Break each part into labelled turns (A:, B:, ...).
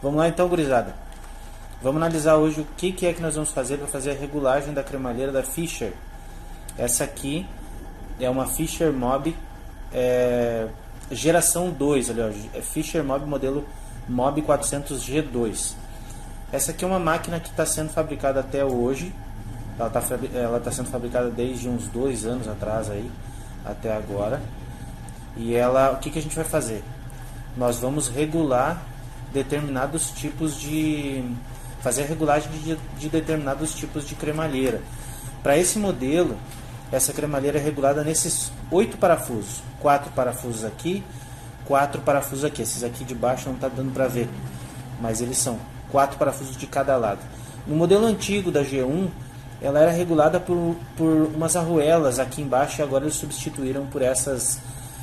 A: Vamos lá então, gurizada. Vamos analisar hoje o que é que nós vamos fazer para fazer a regulagem da cremalheira da Fischer. Essa aqui é uma Fischer Mobi geração 2, aliás, Fischer Mobi modelo Mobi 400G2. Essa aqui é uma máquina que está sendo fabricada até hoje. Ela tá sendo fabricada desde uns 2 anos atrás aí, até agora. E ela, o que a gente vai fazer? Nós vamos regular determinados tipos de... fazer a regulagem de determinados tipos de cremalheira. Para esse modelo, essa cremalheira é regulada nesses 8 parafusos. 4 parafusos aqui, 4 parafusos aqui. Esses aqui de baixo não está dando para ver, mas eles são 4 parafusos de cada lado. No modelo antigo da G1, ela era regulada por umas arruelas aqui embaixo, e agora eles substituíram por esses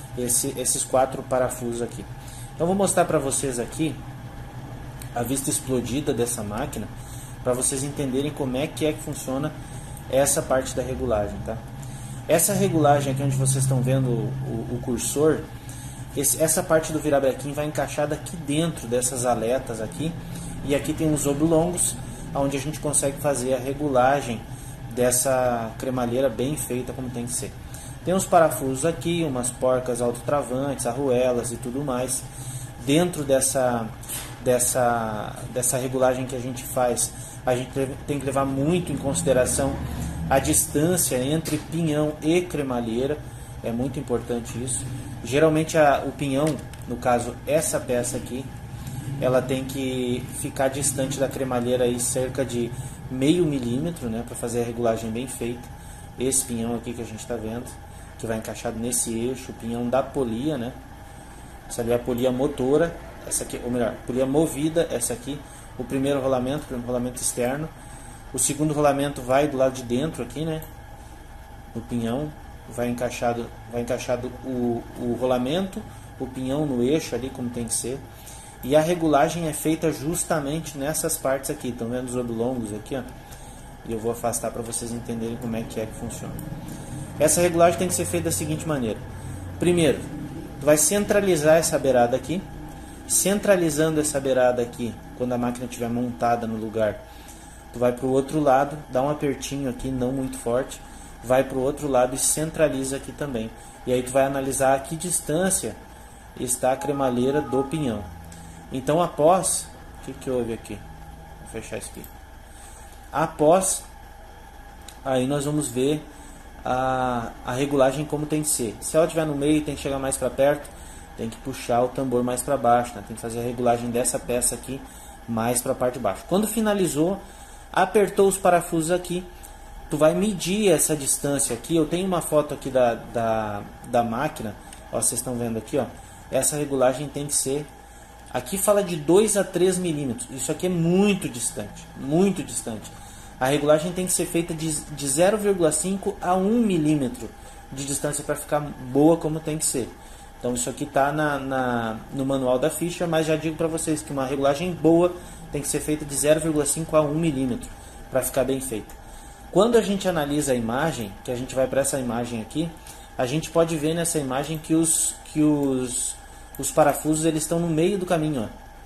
A: 4 parafusos aqui. Então vou mostrar para vocês aqui a vista explodida dessa máquina, para vocês entenderem como é que funciona essa parte da regulagem, tá? Essa regulagem aqui onde vocês estão vendo o cursor, essa parte do virabrequim vai encaixada aqui dentro dessas aletas aqui, e aqui tem uns oblongos, onde a gente consegue fazer a regulagem dessa cremalheira bem feita como tem que ser. Tem uns parafusos aqui, umas porcas autotravantes, arruelas e tudo mais. Dentro dessa regulagem que a gente faz, a gente tem que levar muito em consideração a distância entre pinhão e cremalheira. É muito importante isso. Geralmente o pinhão, no caso essa peça aqui, ela tem que ficar distante da cremalheira aí cerca de meio milímetro, né, para fazer a regulagem bem feita. Esse pinhão aqui que a gente está vendo, que vai encaixado nesse eixo, o pinhão da polia, né? Essa ali é a polia motora, essa aqui, ou melhor, polia movida, essa aqui, o primeiro rolamento externo. O segundo rolamento vai do lado de dentro aqui, né? No pinhão, vai encaixado o rolamento, o pinhão no eixo ali como tem que ser. E a regulagem é feita justamente nessas partes aqui. Estão vendo os oblongos aqui, ó? E eu vou afastar para vocês entenderem como é que funciona. Essa regulagem tem que ser feita da seguinte maneira. Primeiro, tu vai centralizar essa beirada aqui. Centralizando essa beirada aqui, quando a máquina estiver montada no lugar, tu vai para o outro lado, dá um apertinho aqui, não muito forte, vai para o outro lado e centraliza aqui também. E aí tu vai analisar a que distância está a cremalheira do pinhão. Então após, o que houve aqui? Vou fechar isso aqui. Após, aí nós vamos ver a regulagem como tem que ser. Se ela estiver no meio, tem que chegar mais para perto, tem que puxar o tambor mais para baixo, né? Tem que fazer a regulagem dessa peça aqui mais para a parte de baixo. Quando finalizou, apertou os parafusos aqui, tu vai medir essa distância aqui. Eu tenho uma foto aqui da máquina, ó, vocês estão vendo aqui, ó. Essa regulagem tem que ser, aqui fala de 2 a 3 milímetros, isso aqui é muito distante, muito distante. A regulagem tem que ser feita de 0,5 a 1 milímetro de distância para ficar boa como tem que ser. Então isso aqui está no manual da Fischer, mas já digo para vocês que uma regulagem boa tem que ser feita de 0,5 a 1 milímetro para ficar bem feita. Quando a gente analisa a imagem, que a gente vai para essa imagem aqui, a gente pode ver nessa imagem que os parafusos eles estão no meio do caminho, ó.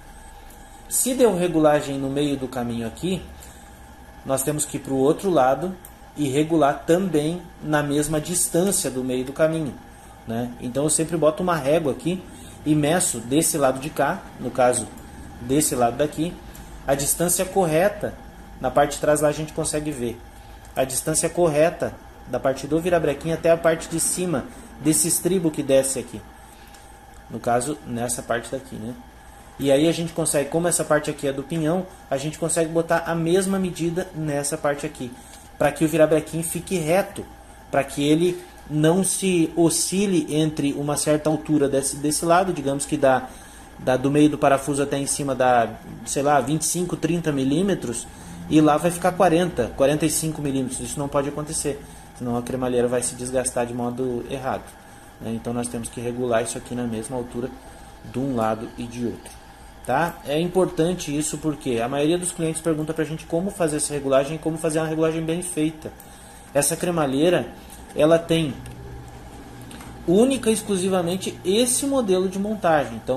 A: Se deu regulagem no meio do caminho aqui, nós temos que ir para o outro lado e regular também na mesma distância do meio do caminho, né? Então eu sempre boto uma régua aqui e meço desse lado de cá, no caso desse lado daqui, a distância correta. Na parte de trás lá a gente consegue ver a distância correta da parte do virabrequim até a parte de cima desse estribo que desce aqui, no caso nessa parte daqui, né? E aí a gente consegue, como essa parte aqui é do pinhão, a gente consegue botar a mesma medida nessa parte aqui, para que o virabrequim fique reto, para que ele não se oscile entre uma certa altura desse lado, digamos que do meio do parafuso até em cima dá, sei lá, 25, 30 milímetros, e lá vai ficar 40, 45 milímetros. Isso não pode acontecer, senão a cremalheira vai se desgastar de modo errado, né? Então nós temos que regular isso aqui na mesma altura de um lado e de outro, tá? É importante isso porque a maioria dos clientes pergunta pra gente como fazer essa regulagem e como fazer uma regulagem bem feita. Essa cremalheira, ela tem única e exclusivamente esse modelo de montagem. Então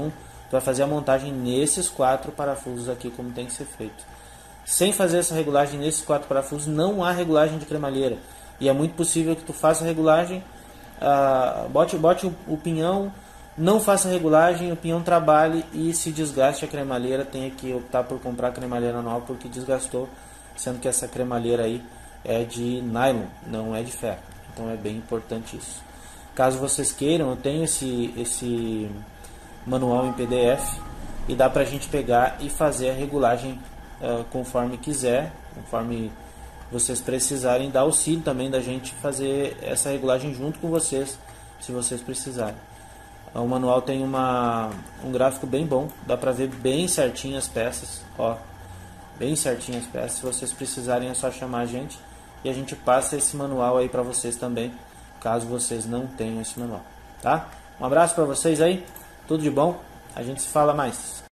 A: tu vai fazer a montagem nesses 4 parafusos aqui, como tem que ser feito. Sem fazer essa regulagem nesses 4 parafusos, não há regulagem de cremalheira. E é muito possível que tu faça a regulagem, bote o pinhão, não faça a regulagem, o pinhão trabalhe e se desgaste a cremalheira. Tenha que optar por comprar cremalheira nova porque desgastou, sendo que essa cremalheira aí é de nylon, não é de ferro. Então é bem importante isso. Caso vocês queiram, eu tenho esse manual em PDF e dá pra gente pegar e fazer a regulagem conforme quiser, conforme vocês precisarem, dar auxílio também da gente fazer essa regulagem junto com vocês, se vocês precisarem. O manual tem um gráfico bem bom, dá pra ver bem certinho as peças, ó, bem certinho as peças. Se vocês precisarem é só chamar a gente e a gente passa esse manual aí pra vocês também, caso vocês não tenham esse manual, tá? Um abraço pra vocês aí, tudo de bom, a gente se fala mais.